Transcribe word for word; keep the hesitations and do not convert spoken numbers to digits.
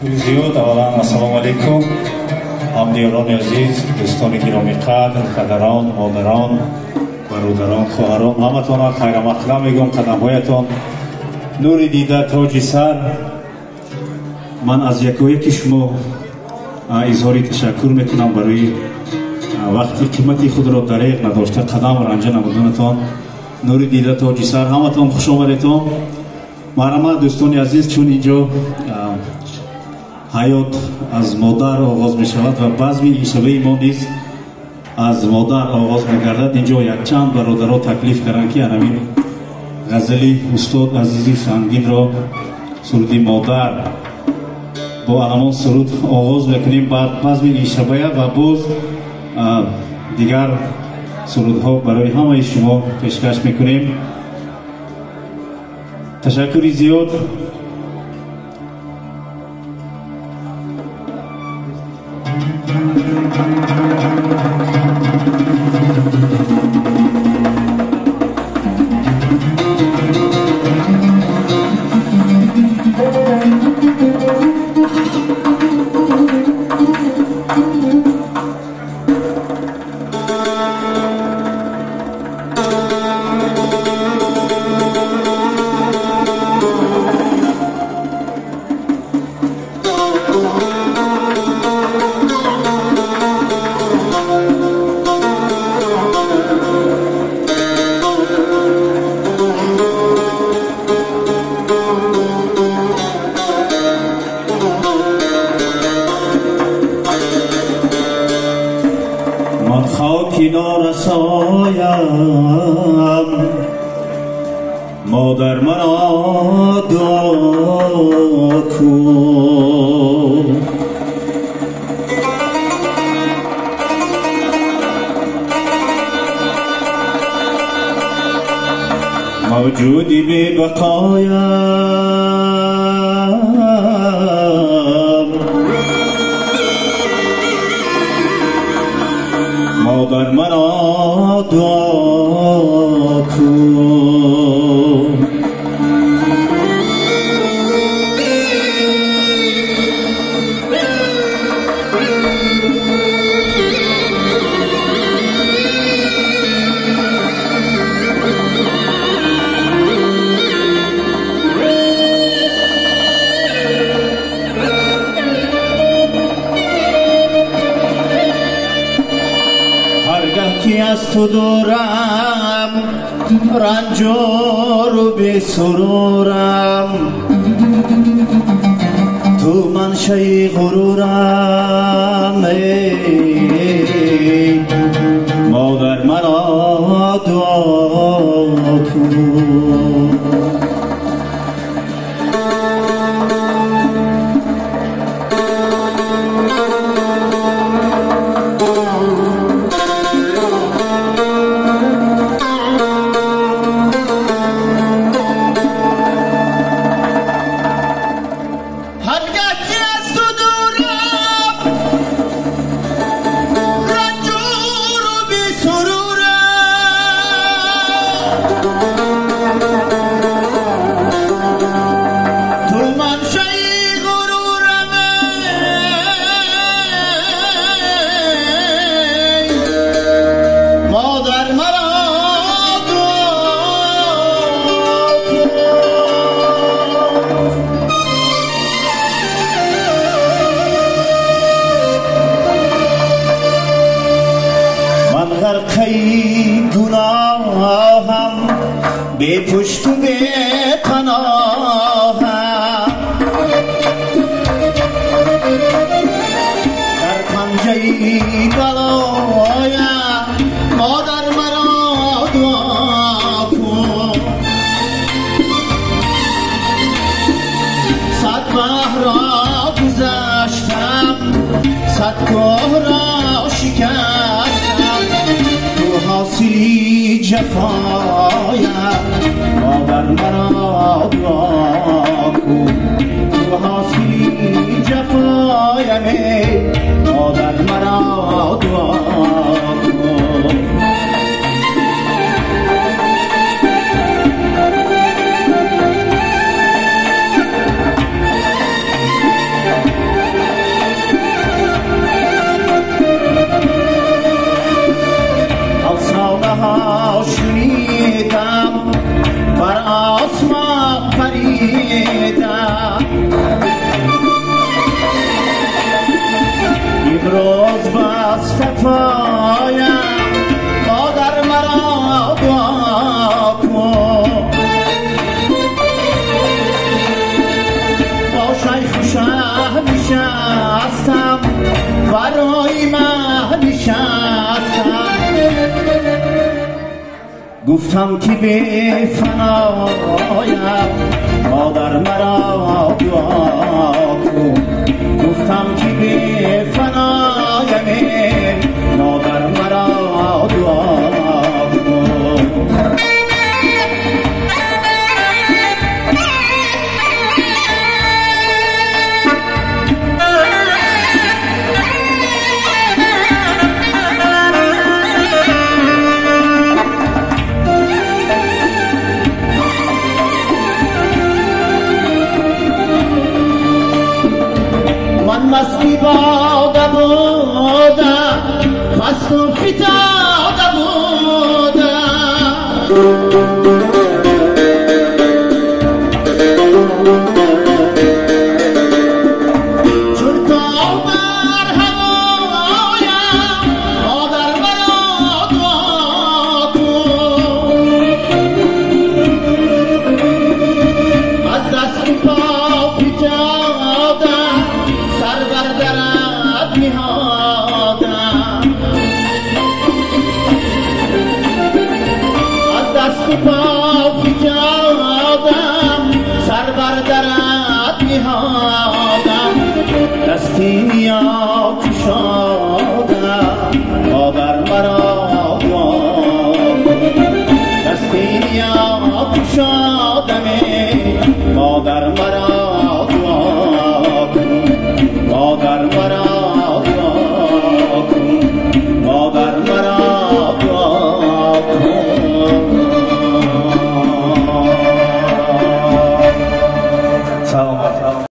زیاد اولا السلام علیکم همدیران عزیز، دوستان گرامی قدر، پدران، مادران، برادران، خواهران، همتون خیر مقدم میگم. قدمهایتان نور دیده، تاج سر. من از یک و یکی شما اظهار تشکر میکنم برای وقتی قیمتی خود را دریغ نداشته قدم رنجه نمودنتان. نور دیده، تاج سر. همتون خوش آمدید. مرحبا دوستان عزیز، چون اینجا حیات از مادر آغاز می شود و بزم این شبه ما نیز از مادر آغاز می گردد. اینجا یک چند برادرها تکلیف کردند که همین غزلی استاد عزیزی سنگین را سرودی مادر با علمان سرود آغاز میکنیم. بعد بزم این شبه و باز دیگر سرودها برای همه شما پیشکش میکنیم. تشکری زیاد. مادر مرا دعا کن، موجودی بی بقایم. مادر مرا دعا کن، از تو دارم رنجار و بی سرورم، تو منشأ غرورم. ای مادر مرا دعا کن. غرقه گناهم بی پشت و بی پناهم، در پنجه بلایم. مادر مرا دعا کن، صد ماه را گذشتم، صد کوه را شکستم، حاصلی جفایم. مادر مرا دعا کن، تو حاصلی جفایم. مادر مرا دعا کن. گفتم که به فنایم مادر مرا دعا کن، گفتم که به فنایم مادر مرا دعا کن. من مستی باده بودم مست و فتاده بودم، چون تا بر هوایم مادر مرا دعا کن. از دست و پا فتادم سر بر درت نهادم، از دست و پا فتادم سر بر درت نهادم. دستی